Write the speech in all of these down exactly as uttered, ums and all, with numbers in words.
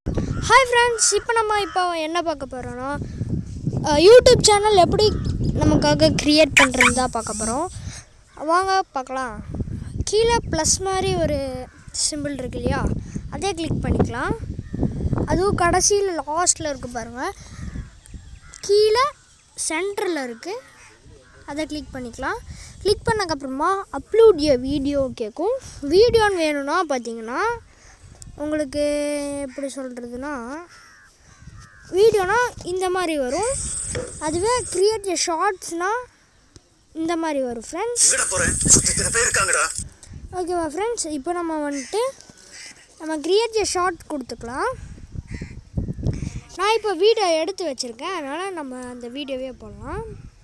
Hi friends, இப்போ நம்ம இப்போ என்ன பார்க்க போறோம்னா YouTube சேனல் எப்படி நமக்காக கிரியேட் பண்றதா பார்க்க போறோம். வாங்க பார்க்கலாம். கீழ ப்ளஸ் மாதிரி ஒரு சிம்பிள் இருக்கு இல்லையா? அதை கிளிக் பண்ணிக்கலாம். அதுவும் கடைசில லாஸ்ட்ல இருக்கு பாருங்க. கீழ சென்டர்ல இருக்கு. அதை கிளிக் பண்ணிக்கலாம். கிளிக் பண்ணதுக்கு அப்புறமா அப்லோட் ய வீடியோ கேக்கும். வீடியோன்னு வேணும்னா பாத்தீங்கன்னா உங்களுக்கு எப்படி சொல்றதுன்னா வீடியோனா இந்த மாதிரி வரும். அதுவே கிரியேட் எ ஷார்ட்ஸ்னா இந்த மாதிரி வரும் फ्रेंड्स. எங்கடா போறேன்? இத்தனை பேர் இருக்காங்கடா. ஓகேவா फ्रेंड्स, இப்போ நம்ம வந்துட்டு நம்ம கிரியேட் எ ஷார்ட் கொடுத்துக்கலாம். நான் இப்போ வீடியோ எடுத்து வச்சிருக்கேன், அதனால நம்ம அந்த வீடியோவே போடலாம்.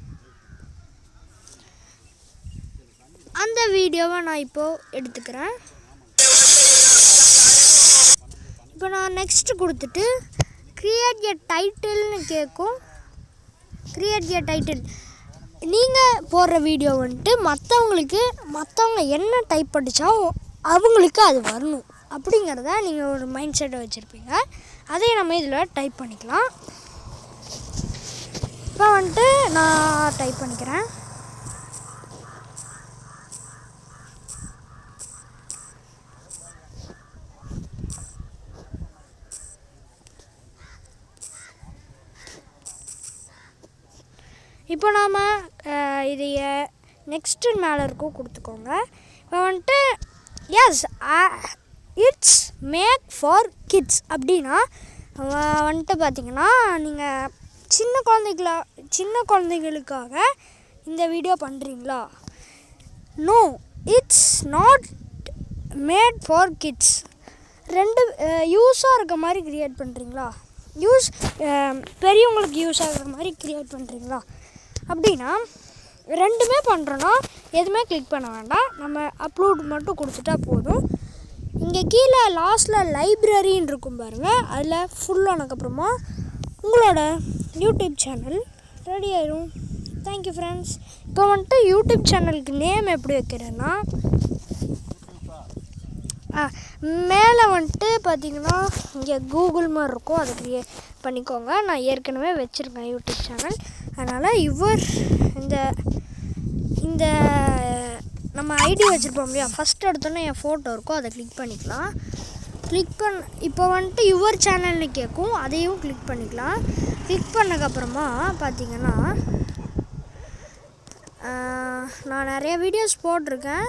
அந்த வீடியோவை நான் இப்போ எடுத்துக்கிறேன். இப்போ நான் நெக்ஸ்ட் கொடுத்துட்டு கிரியேட் எ டைட்டில்னு கேட்கும். கிரியேட் எ டைட்டில் நீங்கள் போடுற வீடியோ வந்துட்டு மற்றவங்களுக்கு மற்றவங்க என்ன டைப் படித்தா அவங்களுக்கு அது வரணும் அப்படிங்கிறத நீங்கள் ஒரு மைண்ட் செட்டை வச்சுருப்பீங்க. அதை நம்ம இதில் டைப் பண்ணிக்கலாம். இப்போ வந்துட்டு நான் டைப் பண்ணிக்கிறேன். இப்போ நாம் இதைய நெக்ஸ்ட்டு மேலே இருக்கும் கொடுத்துக்கோங்க. இப்போ வந்துட்டு yes it's make for kids அப்படின்னா வந்துட்டு பார்த்திங்கன்னா நீங்கள் சின்ன குழந்தைகளா சின்ன குழந்தைகளுக்காக இந்த வீடியோ பண்ணுறீங்களா? No, it's not made for kids. ரெண்டு யூஸாக இருக்க மாதிரி க்ரியேட் பண்ணுறீங்களா? யூஸ் பெரியவங்களுக்கு யூஸ் ஆகிற மாதிரி க்ரியேட் பண்ணுறீங்களா? அப்படின்னா ரெண்டுமே பண்ணுறோன்னா எதுவுமே கிளிக் பண்ண வேண்டாம், நம்ம அப்லோட் மட்டும் கொடுத்துட்டா போதும். இங்கே கீழே லாஸ்ட்டில் லைப்ரரின்னு இருக்கும் பாருங்கள், அதில் ஃபுல்லானதுக்கப்புறமா உங்களோட யூடியூப் சேனல் ரெடி ஆயிடும். Thank you friends. இப்போ வந்துட்டு யூடியூப் சேனலுக்கு நேம் எப்படி வைக்கிறேன்னா மேலே வந்துட்டு பார்த்திங்கன்னா இங்கே கூகுள் மாதிரி இருக்கும், அதை க்ரியேட் பண்ணிக்கோங்க. நான் ஏற்கனவே வச்சுருக்கேன் யூடியூப் சேனல், அதனால் யுவர் இந்த இந்த நம்ம ஐடி வச்சுருப்போம் இல்லையா, ஃபஸ்ட் எடுத்தோன்னே என் ஃபோட்டோ இருக்கும், அதை கிளிக் பண்ணிக்கலாம். கிளிக் பண்ண இப்போ வந்துட்டு யுவர் சேனல்னு கேட்கும், அதையும் கிளிக் பண்ணிக்கலாம். கிளிக் பண்ணதுக்கப்புறமா பார்த்திங்கன்னா நான் நிறைய வீடியோஸ் போட்டிருக்கேன்.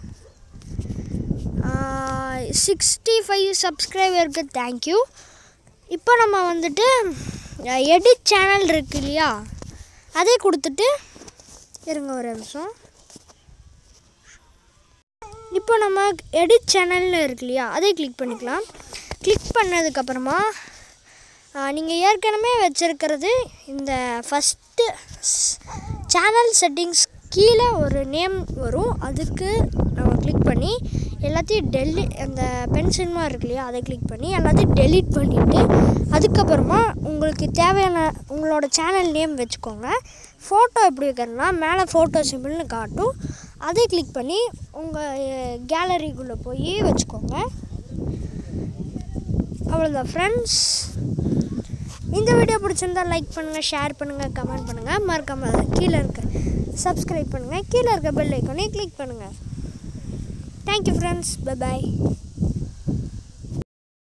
சிக்ஸ்டி ஃபைவ் சப்ஸ்கிரைபருக்கு தேங்க்யூ. இப்போ நம்ம வந்துட்டு எடிட் சேனல் இருக்கு இல்லையா, அதே கொடுத்துட்டு இருங்க ஒரு நிமிஷம். இப்போ நம்ம எடிட் சேனல்னு இருக்கு இல்லையா, அதே கிளிக் பண்ணிக்கலாம். கிளிக் பண்ணதுக்கப்புறமா நீங்கள் ஏற்கனவே வச்சுருக்கிறது இந்த ஃபஸ்ட்டு சேனல் செட்டிங்ஸ் கீழே ஒரு நேம் வரும், அதுக்கு நம்ம கிளிக் பண்ணி எல்லாத்தையும் டெலி அந்த பென்சில் மாதிரி இருக்கு இல்லையா, அதை கிளிக் பண்ணி எல்லாத்தையும் டெலீட் பண்ணிவிட்டு அதுக்கப்புறமா உங்களுக்கு தேவையான உங்களோட சேனல் நேம் வச்சுக்கோங்க. ஃபோட்டோ எப்படி வைக்கிறதுனா மேலே ஃபோட்டோ சிம்பிள்னு காட்டும், அதை கிளிக் பண்ணி உங்கள் கேலரிக்குள்ளே போய் வச்சுக்கோங்க. அவ்வளோதான் ஃப்ரெண்ட்ஸ். இந்த வீடியோ பிடிச்சிருந்தால் லைக் பண்ணுங்கள், ஷேர் பண்ணுங்கள், கமெண்ட் பண்ணுங்கள், மறக்காமல் கீழே இருக்க சப்ஸ்கிரைப் பண்ணுங்கள், கீழே இருக்க பெல் ஐக்கானே கிளிக் பண்ணுங்கள். Thank you friends, bye bye.